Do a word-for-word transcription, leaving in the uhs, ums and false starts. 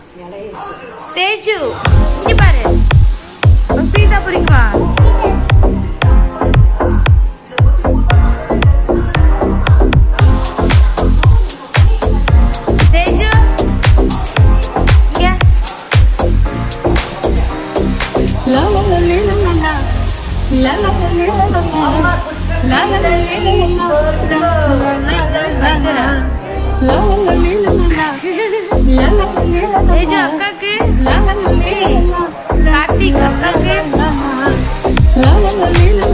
Teju, ini பாரு. உனக்கு பீஸா பிடிக்குமா? Teju, இங்க. La la la la la la. La la la la la la. La la la la la la. La la la la la. Teju அக்காக்கு கார்த்திக் அக்காக்கு